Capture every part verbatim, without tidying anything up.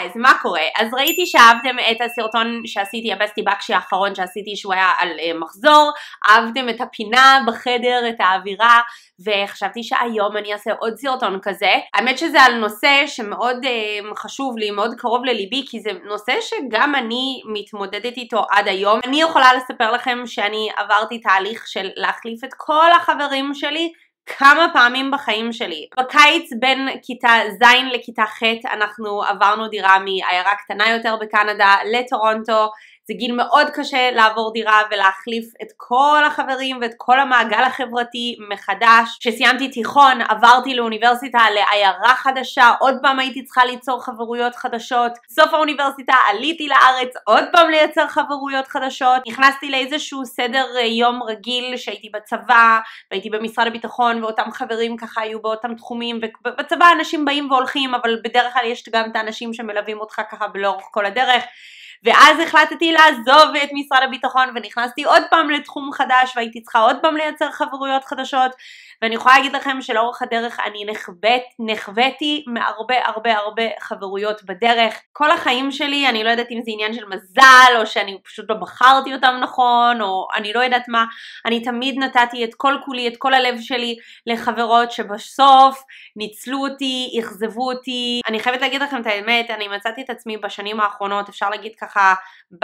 גייז, מה קורה? אז ראיתי שאהבתם את הסרטון שעשיתי, הבסטי בקשי האחרון שעשיתי שהוא היה על uh, מחזור, אהבתם את הפינה בחדר, את האווירה, וחשבתי שהיום אני אעשה עוד סרטון כזה. האמת שזה על נושא שמאוד uh, חשוב לי, מאוד קרוב לליבי, כי זה נושא שגם אני מתמודדת איתו עד היום. אני יכולה לספר לכם שאני עברתי תהליך של להחליף את כל החברים שלי, כמה פעמים בחיים שלי. בקיץ בין כיתה ז' לכיתה ח' אנחנו עברנו דירה מעיירה קטנה יותר בקנדה לטורונטו. זה גיל מאוד קשה לעבור דירה ולהחליף את כל החברים ואת כל המעגל החברתי מחדש. כשסיימתי תיכון עברתי לאוניברסיטה, לעיירה חדשה, עוד פעם הייתי צריכה ליצור חברויות חדשות. סוף האוניברסיטה עליתי לארץ, עוד פעם לייצר חברויות חדשות. נכנסתי לאיזשהו סדר יום רגיל שהייתי בצבא והייתי במשרד הביטחון, ואותם חברים ככה היו באותם תחומים, ובצבא אנשים באים והולכים, אבל בדרך כלל יש גם את האנשים שמלווים אותך ככה לאורך כל הדרך. ואז החלטתי לעזוב את משרד הביטחון ונכנסתי עוד פעם לתחום חדש, והייתי צריכה עוד פעם לייצר חברויות חדשות. ואני יכולה להגיד לכם שלאורך הדרך אני נחבט, נחבטי מהרבה הרבה הרבה חברויות בדרך. כל החיים שלי, אני לא יודעת אם זה עניין של מזל, או שאני פשוט לא בחרתי אותם נכון, או אני לא יודעת מה, אני תמיד נתתי את כל כולי, את כל הלב שלי לחברות שבסוף ניצלו אותי, אכזבו אותי. אני חייבת להגיד לכם את האמת, אני מצאתי את עצמי בשנים האחרונות, אפשר להגיד ככה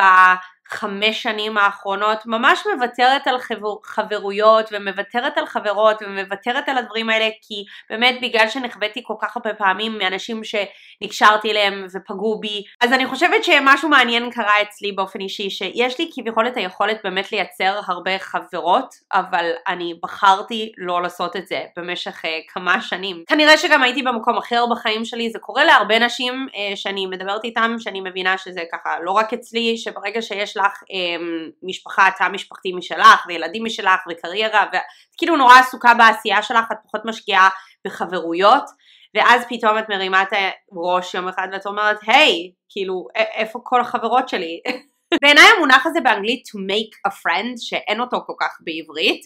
בחמש שנים האחרונות, ממש מוותרת על חבר, חברויות ומוותרת על חברות ומוותרת על הדברים האלה, כי באמת בגלל שנחבאתי כל כך הרבה פעמים מאנשים שנקשרתי אליהם ופגעו בי. אז אני חושבת שמשהו מעניין קרה אצלי באופן אישי, שיש לי כביכול את היכולת באמת לייצר הרבה חברות, אבל אני בחרתי לא לעשות את זה במשך uh, כמה שנים. כנראה שגם הייתי במקום אחר בחיים שלי, זה קורה להרבה נשים uh, שאני מדברת איתם, שאני מבינה שזה ככה לא רק אצלי, שברגע שיש לך um, משפחה, תא משפחתי משלך וילדים משלך וקריירה, וכאילו נורא עסוקה בעשייה שלך, את פחות משקיעה בחברויות, ואז פתאום את מרימה את הראש יום אחד ואת אומרת, היי, כאילו, איפה כל החברות שלי? בעיניי המונח הזה באנגלית to make a friend, שאין אותו כל כך בעברית,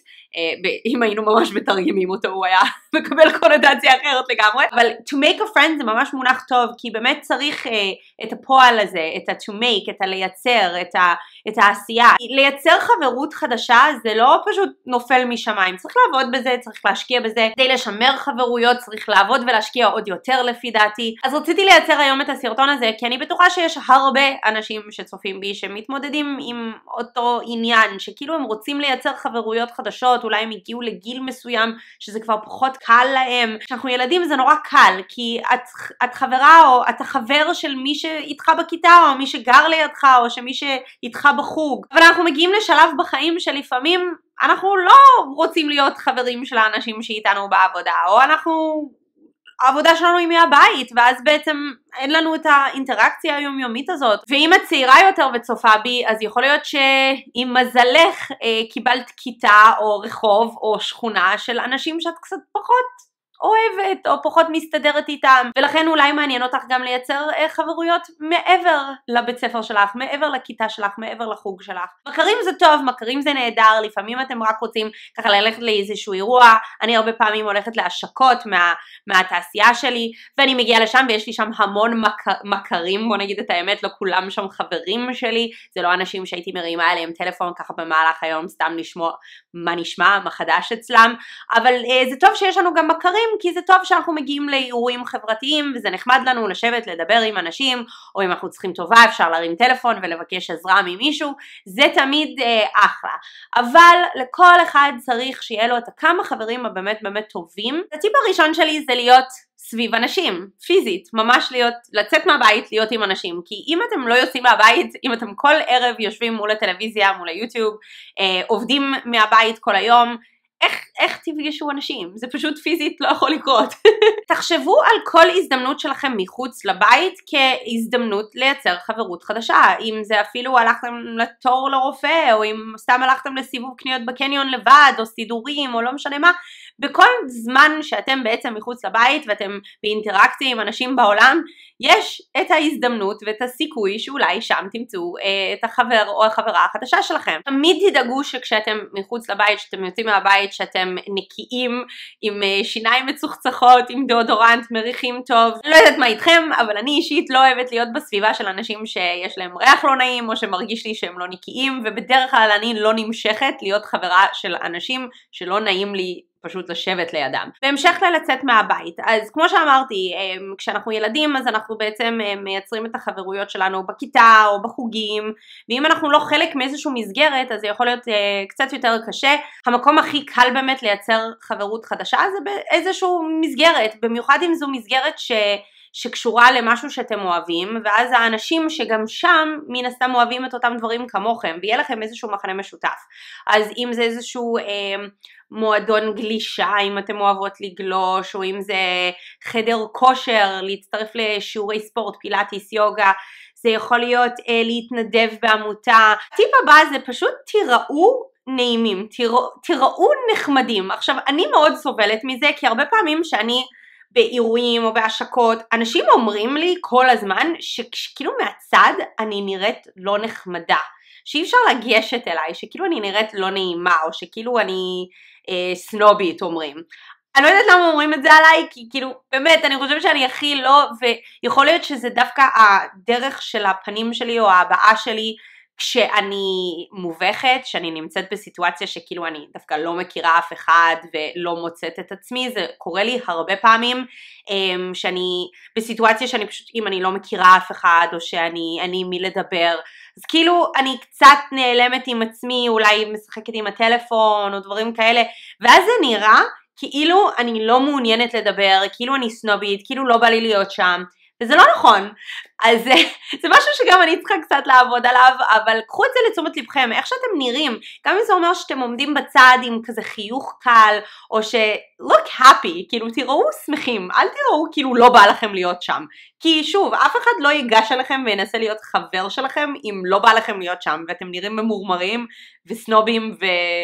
אם היינו ממש מתרגמים אותו הוא היה מקבל קונוטציה אחרת לגמרי, אבל to make a friend זה ממש מונח טוב, כי באמת צריך את הפועל הזה, את ה-to make, את הלייצר, את, ה, את העשייה. לייצר חברות חדשה זה לא פשוט נופל משמיים, צריך לעבוד בזה, צריך להשקיע בזה, כדי לשמר חברויות צריך לעבוד ולהשקיע עוד יותר לפי דעתי. אז רציתי לייצר היום את הסרטון הזה, כי אני בטוחה שיש הרבה אנשים שצופים בי שמתמודדים עם אותו עניין, שכאילו הם רוצים לייצר חברויות חדשות, אולי הם הגיעו לגיל מסוים שזה כבר פחות קל להם. כשאנחנו ילדים זה נורא קל, כי את, את חברה או את החבר של מי שאיתך בכיתה, או מי שגר לידך, או שמי שאיתך בחוג. אבל אנחנו מגיעים לשלב בחיים שלפעמים אנחנו לא רוצים להיות חברים של האנשים שאיתנו בעבודה, או אנחנו, העבודה שלנו היא מהבית, ואז בעצם אין לנו את האינטראקציה היומיומית הזאת. ואם את צעירה יותר וצופה בי, אז יכול להיות שאם מזלך אה, קיבלת כיתה או רחוב או שכונה של אנשים שאת קצת פחות אוהבת או פחות מסתדרת איתם, ולכן אולי מעניין אותך גם לייצר אה, חברויות מעבר לבית ספר שלך, מעבר לכיתה שלך, מעבר לחוג שלך. מכרים זה טוב, מכרים זה נהדר, לפעמים אתם רק רוצים ככה ללכת לאיזשהו אירוע. אני הרבה פעמים הולכת להשקות מה, מהתעשייה שלי, ואני מגיעה לשם ויש לי שם המון מכ, מכרים, בוא נגיד את האמת, לא כולם שם חברים שלי, זה לא אנשים שהייתי מרימה עליהם טלפון ככה במהלך היום, סתם לשמוע מה נשמע, מה חדש אצלם, אבל אה, זה טוב שיש לנו גם מכרים, כי זה טוב שאנחנו מגיעים לאירועים חברתיים, וזה נחמד לנו לשבת, לדבר עם אנשים, או אם אנחנו צריכים טובה, אפשר להרים טלפון ולבקש עזרה ממישהו, זה תמיד אה, אחלה. אבל לכל אחד צריך שיהיה לו את הכמה חברים הבאמת באמת טובים. הטיפ הראשון שלי זה להיות סביב אנשים, פיזית, ממש להיות, לצאת מהבית, להיות עם אנשים, כי אם אתם לא יוצאים מהבית, אם אתם כל ערב יושבים מול הטלוויזיה, מול היוטיוב, אה, עובדים מהבית כל היום, איך, איך תפגשו אנשים? זה פשוט פיזית לא יכול לקרות. תחשבו על כל הזדמנות שלכם מחוץ לבית כהזדמנות לייצר חברות חדשה. אם זה אפילו הלכתם לתור לרופא, או אם סתם הלכתם לסיבוב קניות בקניון לבד, או סידורים, או לא משנה מה, בכל זמן שאתם בעצם מחוץ לבית ואתם באינטראקציה עם אנשים בעולם, יש את ההזדמנות ואת הסיכוי שאולי שם תמצאו אה, את החבר או החברה החדשה שלכם. תמיד תדאגו שכשאתם מחוץ לבית, שאתם יוצאים מהבית, שאתם נקיים עם אה, שיניים מצוחצחות, עם דאודורנט, מריחים טוב. לא יודעת מה איתכם, אבל אני אישית לא אוהבת להיות בסביבה של אנשים שיש להם ריח לא נעים או שמרגיש לי שהם לא נקיים, ובדרך כלל אני לא נמשכת להיות חברה של אנשים שלא נעים לי פשוט לשבת לידם. בהמשך ללצאת מהבית, אז כמו שאמרתי, כשאנחנו ילדים אז אנחנו בעצם מייצרים את החברויות שלנו בכיתה או בחוגים, ואם אנחנו לא חלק מאיזשהו מסגרת אז זה יכול להיות קצת יותר קשה. המקום הכי קל באמת לייצר חברות חדשה זה באיזשהו מסגרת, במיוחד אם זו מסגרת ש... שקשורה למשהו שאתם אוהבים, ואז האנשים שגם שם מן הסתם אוהבים את אותם דברים כמוכם, ויהיה לכם איזשהו מחנה משותף. אז אם זה איזשהו אה, מועדון גלישה, אם אתם אוהבות לגלוש, או אם זה חדר כושר, להצטרף לשיעורי ספורט, פילאטיס, יוגה, זה יכול להיות אה, להתנדב בעמותה. הטיפ הבא זה פשוט תיראו נעימים, תיראו, תיראו נחמדים. עכשיו אני מאוד סובלת מזה, כי הרבה פעמים שאני באירועים או בהשקות, אנשים אומרים לי כל הזמן שכאילו מהצד אני נראית לא נחמדה, שאי אפשר לגשת אליי, שכאילו אני נראית לא נעימה, או שכאילו אני אה, סנובית אומרים. אני לא יודעת למה אומרים את זה עליי, כי כאילו באמת אני חושבת שאני הכי לא, ויכול להיות שזה דווקא הדרך של הפנים שלי או ההבעה שלי, כשאני מובכת, שאני נמצאת בסיטואציה שכאילו אני דווקא לא מכירה אף אחד ולא מוצאת את עצמי, זה קורה לי הרבה פעמים, שאני בסיטואציה שאני פשוט, אם אני לא מכירה אף אחד או שאני אני מי לדבר, אז כאילו אני קצת נעלמת עם עצמי, אולי משחקת עם הטלפון או דברים כאלה, ואז זה נראה כאילו אני לא מעוניינת לדבר, כאילו אני סנובית, כאילו לא בא לי להיות שם, וזה לא נכון. אז זה משהו שגם אני צריכה קצת לעבוד עליו, אבל קחו את זה לתשומת לבכם, איך שאתם נראים, גם אם זה אומר שאתם עומדים בצד עם כזה חיוך קל, או ש look happy, כאילו תראו שמחים, אל תראו כאילו לא בא לכם להיות שם, כי שוב, אף אחד לא ייגש אליכם וינסה להיות חבר שלכם, אם לא בא לכם להיות שם, ואתם נראים ממורמרים וסנובים,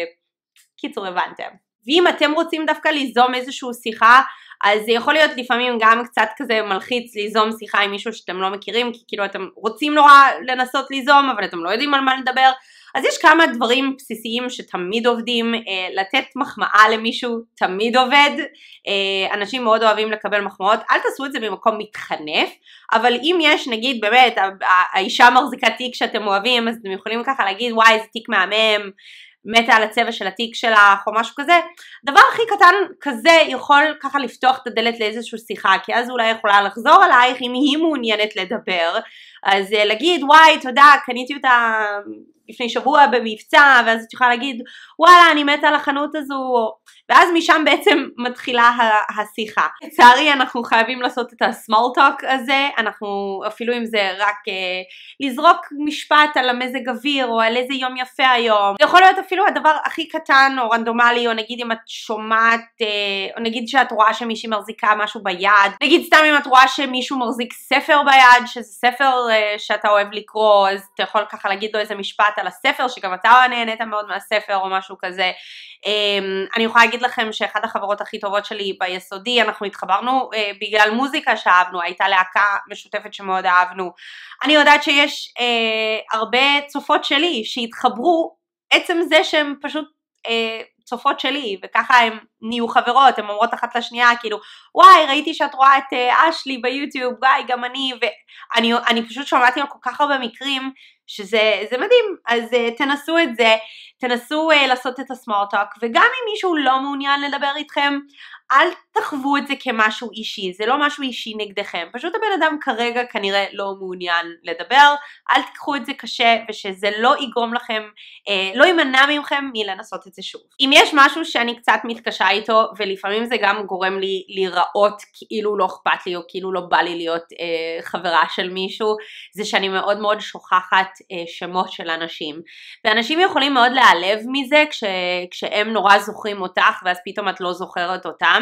וקיצור הבנתם. ואם אתם רוצים דווקא ליזום איזושהי שיחה, אז זה יכול להיות לפעמים גם קצת כזה מלחיץ ליזום שיחה עם מישהו שאתם לא מכירים, כי כאילו אתם רוצים נורא לנסות ליזום, אבל אתם לא יודעים על מה לדבר. אז יש כמה דברים בסיסיים שתמיד עובדים, אה, לתת מחמאה למישהו תמיד עובד, אה, אנשים מאוד אוהבים לקבל מחמאות, אל תעשו את זה במקום מתחנף, אבל אם יש נגיד באמת, האישה מחזיקה תיק שאתם אוהבים, אז אתם יכולים ככה להגיד וואי איזה תיק מהמם, מתה על הצבע של התיק שלך או משהו כזה, דבר הכי קטן כזה יכול ככה לפתוח את הדלת לאיזושהי שיחה, כי אז אולי יכולה לחזור עלייך אם היא מעוניינת לדבר, אז להגיד וואי תודה קניתי אותה לפני שבוע במבצע, ואז את יכולה להגיד וואלה אני מתה על החנות הזו, ואז משם בעצם מתחילה השיחה. לצערי אנחנו חייבים לעשות את ה-small talk הזה, אנחנו אפילו אם זה רק אה, לזרוק משפט על המזג אוויר או על איזה יום יפה היום, זה יכול להיות אפילו הדבר הכי קטן או רנדומלי, או נגיד אם את שומעת, אה, או נגיד שאת רואה שמישהי מחזיקה משהו ביד, נגיד סתם אם את רואה שמישהו מחזיק ספר ביד, שזה ספר אה, שאתה אוהב לקרוא, אז אתה יכול ככה להגיד לו איזה משפט על הספר, שגם אתה נהנית מאוד מהספר או משהו כזה. אני יכולה להגיד לכם שאחת החברות הכי טובות שלי ביסודי, אנחנו התחברנו בגלל מוזיקה שאהבנו, הייתה להקה משותפת שמאוד אהבנו. אני יודעת שיש הרבה צופות שלי שהתחברו, עצם זה שהם פשוט צופות שלי, וככה הם נהיו חברות, הן אומרות אחת לשנייה, כאילו, וואי, ראיתי שאת רואה את אשלי ביוטיוב, וואי, גם אני, ואני אני פשוט שמעתי על כל כך הרבה מקרים, שזה זה מדהים, אז uh, תנסו את זה, תנסו uh, לעשות את הסמארט-טוק, וגם אם מישהו לא מעוניין לדבר איתכם, אל תחוו את זה כמשהו אישי, זה לא משהו אישי נגדכם, פשוט הבן אדם כרגע כנראה לא מעוניין לדבר, אל תקחו את זה קשה, ושזה לא יגרום לכם, אה, לא יימנע ממכם מלנסות את זה שוב. אם יש משהו שאני קצת מתקשה איתו, ולפעמים זה גם גורם לי להיראות כאילו לא אכפת לי, או כאילו לא בא לי להיות אה, חברה של מישהו, זה שאני מאוד מאוד שוכחת אה, שמות של אנשים, ואנשים יכולים מאוד להיעלב מזה, כש, כשהם נורא זוכרים אותך, ואז פתאום את לא זוכרת אותם,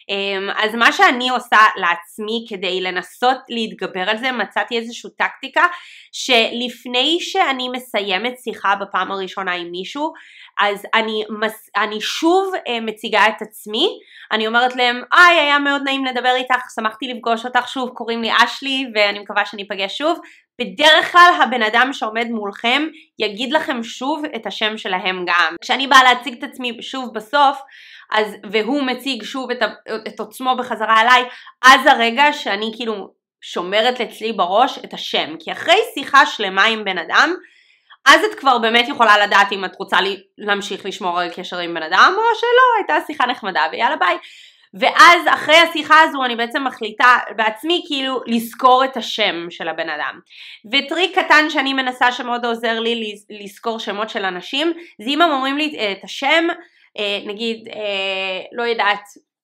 אז מה שאני עושה לעצמי כדי לנסות להתגבר על זה, מצאתי איזושהי טקטיקה שלפני שאני מסיימת שיחה בפעם הראשונה עם מישהו, אז אני, אני שוב מציגה את עצמי, אני אומרת להם, היי, היה מאוד נעים לדבר איתך, שמחתי לפגוש אותך שוב, קוראים לי אשלי ואני מקווה שאני אפגש שוב. בדרך כלל הבן אדם שעומד מולכם יגיד לכם שוב את השם שלהם גם. כשאני באה להציג את עצמי שוב בסוף, אז, והוא מציג שוב את, את עצמו בחזרה אליי, אז הרגע שאני כאילו שומרת אצלי בראש את השם. כי אחרי שיחה שלמה עם בן אדם, אז את כבר באמת יכולה לדעת אם את רוצה לי להמשיך לשמור על קשר עם בן אדם, או שלא, הייתה שיחה נחמדה ויאללה ביי. ואז אחרי השיחה הזו אני בעצם מחליטה בעצמי כאילו לזכור את השם של הבן אדם. וטריק קטן שאני מנסה שמאוד עוזר לי לזכור שמות של אנשים, זה אם הם אומרים לי את השם, נגיד, לא יודעת,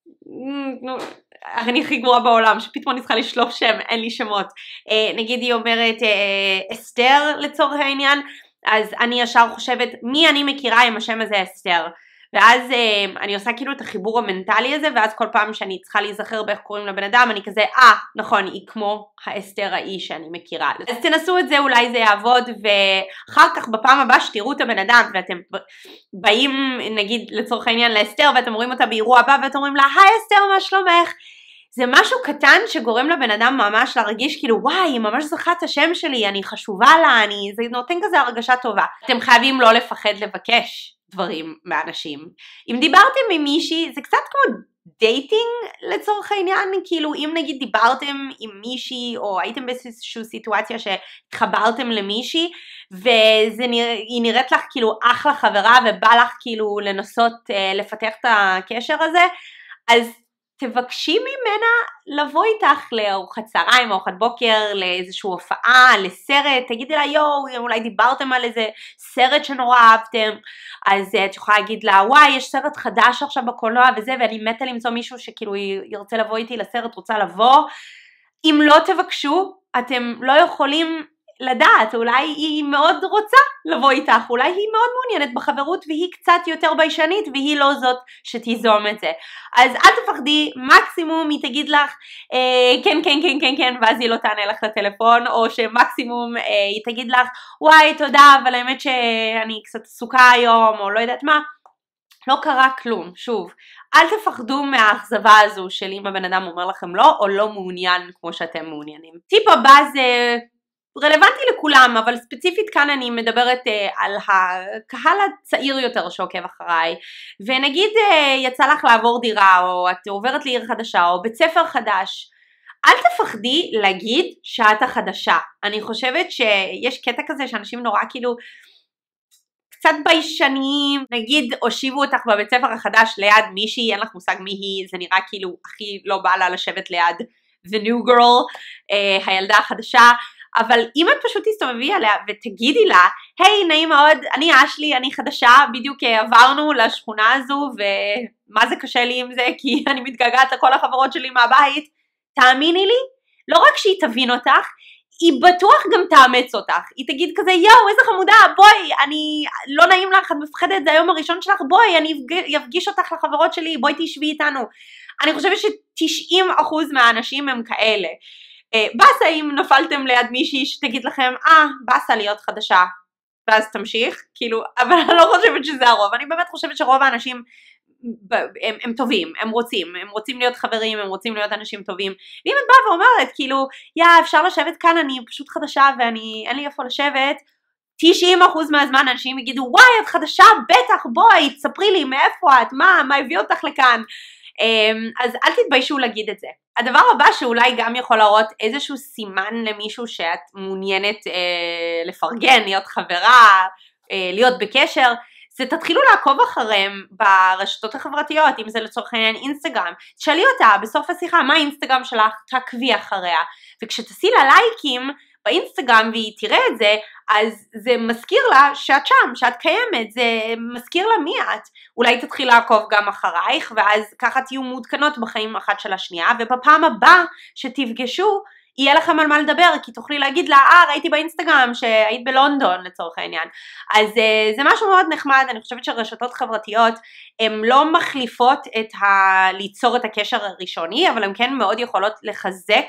אני הכי גרועה בעולם, שפתאום אני צריכה לשלוף שם, אין לי שמות. נגיד היא אומרת אסתר לצורך העניין, אז אני ישר חושבת מי אני מכירה עם השם הזה אסתר. ואז אה, אני עושה כאילו את החיבור המנטלי הזה, ואז כל פעם שאני צריכה להיזכר באיך קוראים לבן אדם, אני כזה, אה, נכון, היא כמו האסתר האי שאני מכירה. אז תנסו את זה, אולי זה יעבוד, ואחר כך בפעם הבאה שתראו את הבן אדם, ואתם באים, נגיד, לצורך העניין לאסתר, ואתם רואים אותה באירוע הבא, ואתם אומרים לה, היי אסתר, מה שלומך? זה משהו קטן שגורם לבן אדם ממש להרגיש כאילו, וואי, היא ממש זכרה את השם שלי, אני חשובה לה, אני, זה נותן כזה הרגשה טובה. אתם חייבים לא לפחד לבקש דברים מאנשים. אם דיברתם עם מישהי, זה קצת כמו דייטינג לצורך העניין, כאילו אם נגיד דיברתם עם מישהי, או הייתם באיזושהי סיטואציה שהתחברתם למישהי, והיא נראית לך כאילו אחלה חברה, ובא לך כאילו לנסות uh, לפתח את הקשר הזה, אז תבקשי ממנה לבוא איתך לארוחת צהריים, ארוחת בוקר, לאיזושהי הופעה, לסרט, תגידי לה יואו, אולי דיברתם על איזה סרט שנורא אהבתם, אז את יכולה להגיד לה וואי יש סרט חדש עכשיו בקולנוע וזה, ואני מתה למצוא מישהו שכאילו ירצה לבוא איתי לסרט, רוצה לבוא. אם לא תבקשו, אתם לא יכולים לדעת, אולי היא מאוד רוצה לבוא איתך, אולי היא מאוד מעוניינת בחברות והיא קצת יותר ביישנית והיא לא זאת שתיזום את זה. אז אל תפחדי, מקסימום היא תגיד לך אה, כן כן כן כן כן ואז היא לא תענה לך לטלפון, או שמקסימום אה, היא תגיד לך וואי תודה אבל האמת שאני קצת עסוקה היום או לא יודעת מה. לא קרה כלום, שוב, אל תפחדו מהאכזבה הזו של אם הבן אדם אומר לכם לא או לא מעוניין כמו שאתם מעוניינים. טיפ הבא זה רלוונטי לכולם, אבל ספציפית כאן אני מדברת uh, על הקהל הצעיר יותר שעוקב אחריי, ונגיד uh, יצא לך לעבור דירה, או את עוברת לעיר חדשה, או בית ספר חדש, אל תפחדי להגיד שאת החדשה. אני חושבת שיש קטע כזה שאנשים נורא כאילו קצת ביישנים, נגיד הושיבו אותך בבית ספר החדש ליד מישהי, אין לך מושג מי היא, זה נראה כאילו הכי לא בא לה לשבת ליד the new girl, uh, הילדה החדשה, אבל אם את פשוט תסתובבי עליה ותגידי לה, היי נעים מאוד, אני אשלי, אני חדשה, בדיוק עברנו לשכונה הזו ומה זה קשה לי עם זה כי אני מתגעגעת לכל החברות שלי מהבית, תאמיני לי, לא רק שהיא תבין אותך, היא בטוח גם תאמץ אותך, היא תגיד כזה יואו איזה חמודה, בואי, אני לא נעים לך, את מפחדת, זה היום הראשון שלך, בואי אני אפגיש אותך לחברות שלי, בואי תשבי איתנו. אני חושבת ש-תשעים אחוז מהאנשים הם כאלה. בסה אם נפלתם ליד מישהי שתגיד לכם, אה, בסה להיות חדשה, ואז תמשיך, כאילו, אבל אני לא חושבת שזה הרוב, אני באמת חושבת שרוב האנשים הם, הם טובים, הם רוצים, הם רוצים להיות חברים, הם רוצים להיות אנשים טובים, ואם את באה ואומרת, כאילו, יא, אפשר לשבת כאן, אני פשוט חדשה ואני, אין לי איפה לשבת, תשעים אחוז מהזמן אנשים יגידו, וואי, את חדשה, בטח, בואי, תספרי לי מאיפה את, מה, מה הביא אותך לכאן, אז אל תתביישו להגיד את זה. הדבר הבא שאולי גם יכול להראות איזשהו סימן למישהו שאת מעוניינת אה, לפרגן, להיות חברה, אה, להיות בקשר, זה תתחילו לעקוב אחריהם ברשתות החברתיות, אם זה לצורך העניין אינסטגרם, תשאלי אותה בסוף השיחה מה האינסטגרם שלך, תעקבי אחריה, וכשתעשי לה לייקים באינסטגרם והיא תראה את זה, אז זה מזכיר לה שאת שם, שאת קיימת, זה מזכיר לה מי את. אולי תתחיל לעקוב גם אחרייך, ואז ככה תהיו מעודכנות בחיים אחת של השנייה, ובפעם הבאה שתפגשו, יהיה לכם על מה לדבר, כי תוכלי להגיד לה, אה, ראיתי באינסטגרם שהיית בלונדון לצורך העניין. אז זה משהו מאוד נחמד, אני חושבת שרשתות חברתיות, הן לא מחליפות את ה... ליצור את הקשר הראשוני, אבל הן כן מאוד יכולות לחזק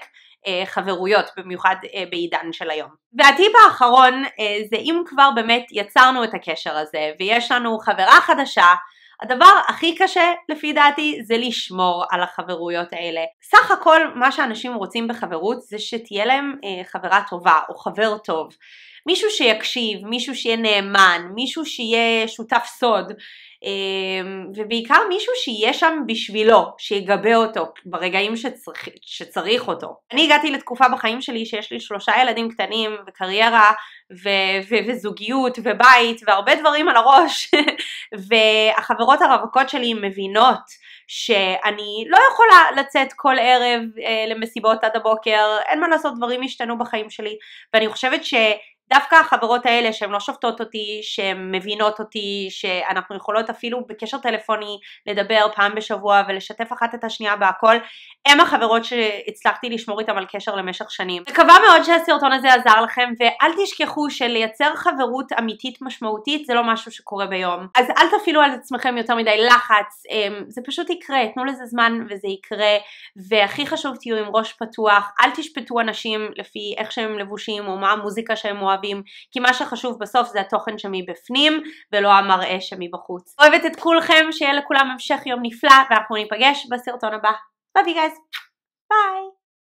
חברויות, במיוחד בעידן של היום. והטיפ האחרון זה אם כבר באמת יצרנו את הקשר הזה ויש לנו חברה חדשה, הדבר הכי קשה לפי דעתי זה לשמור על החברויות האלה. סך הכל מה שאנשים רוצים בחברות זה שתהיה להם אה, חברה טובה או חבר טוב. מישהו שיקשיב, מישהו שיהיה נאמן, מישהו שיהיה שותף סוד, ובעיקר מישהו שיהיה שם בשבילו, שיגבה אותו ברגעים שצריך, שצריך אותו. אני הגעתי לתקופה בחיים שלי שיש לי שלושה ילדים קטנים וקריירה ו- ו- וזוגיות ובית והרבה דברים על הראש והחברות הרווקות שלי מבינות שאני לא יכולה לצאת כל ערב אה, למסיבות עד הבוקר, אין מה לעשות, דברים השתנו בחיים שלי, ואני חושבת ש דווקא החברות האלה שהן לא שופטות אותי, שהן מבינות אותי, שאנחנו יכולות אפילו בקשר טלפוני לדבר פעם בשבוע ולשתף אחת את השנייה בהכל, הם החברות שהצלחתי לשמור איתם על קשר למשך שנים. מקווה מאוד שהסרטון הזה עזר לכם, ואל תשכחו שלייצר חברות אמיתית משמעותית זה לא משהו שקורה ביום. אז אל תפעילו על עצמכם יותר מדי לחץ, זה פשוט יקרה, תנו לזה זמן וזה יקרה, והכי חשוב תהיו עם ראש פתוח, אל תשפטו אנשים לפי איך שהם לבושים או מה המוזיקה שהם אוהבים, כי מה שחשוב בסוף זה התוכן שמבפנים ולא המראה שמבחוץ. אוהבת את כולכם, שיהיה לכולם המשך יום נפלא, ואנחנו ניפגש בסרטון הבא. Love you guys. Bye.